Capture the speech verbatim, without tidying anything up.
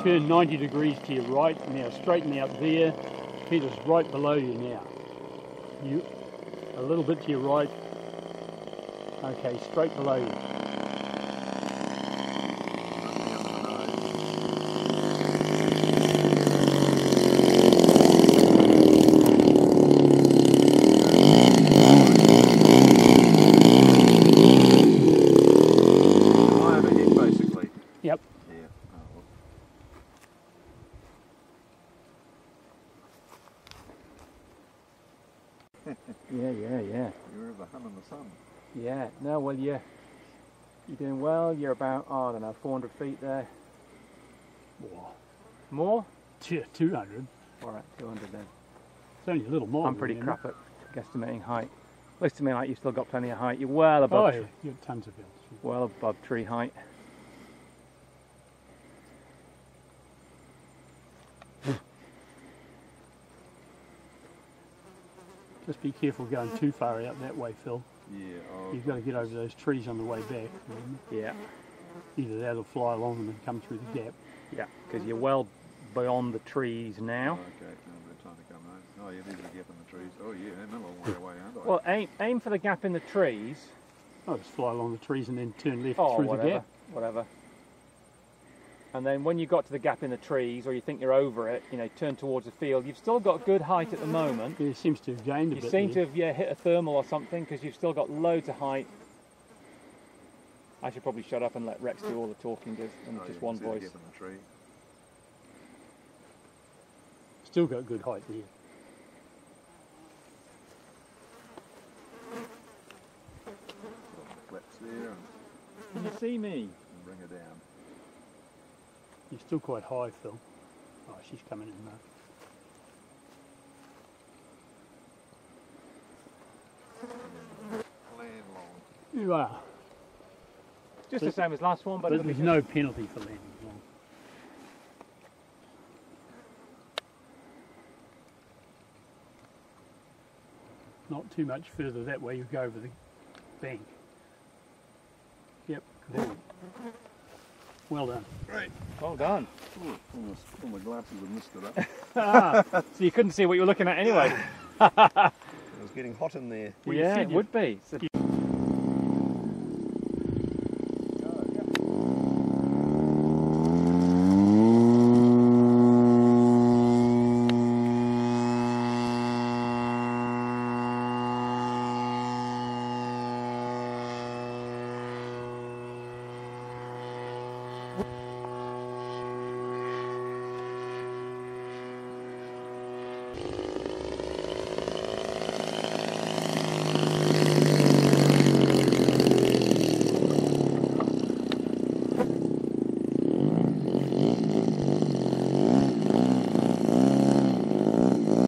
turn ninety degrees to your right. Now straighten out there. Peter's right below you now. You a little bit to your right. Okay, straight below you. Yep. Yeah. Oh, well. Yeah, yeah, yeah. You're over hum in the sun. Yeah, no, well, yeah. You're doing well. You're about, oh, I don't know, four hundred feet there. Wow. More? Yeah, two hundred. All right, two hundred then. It's only a little more. I'm pretty remember? crap at guesstimating height. Looks to me like you've still got plenty of height. You're well above, Oh, yeah, you've got tons of hills. well above tree height. Just be careful going too far out that way, Phil. Yeah. Oh, You've got to get over those trees on the way back. Remember? Yeah, Either that or fly along and then come through the gap. yeah, because you're well beyond the trees now. okay, now they're trying to come out. Oh, yeah, there's a gap in the trees. Oh, yeah, I'm a long way away, aren't I? Well, aim, aim for the gap in the trees. Oh, just fly along the trees and then turn left Oh, through whatever, the gap. whatever. And then when you got to the gap in the trees, or you think you're over it, you know, turn towards the field. You've still got good height at the moment. Yeah, it seems to have gained a You bit seem to there. have yeah, hit a thermal or something, because you've still got loads of height. I should probably shut up and let Rex do all the talking, just, and Oh, just yeah, one see the voice. gap in the tree. Still got good height there. Flaps there and, Can you see me? and bring her down. You're still quite high, Phil. Oh, she's coming in now. Land long. You are. Just the same as last one, but, But it'll be there's no penalty for landing long. Not too much further that way, you go over the bank. Yep, there. Well done. Great. well done. Ooh, almost, all my glasses have missed it up. Ah, so you couldn't see what you were looking at anyway. It was getting hot in there. Well, you yeah, said it you- would be. So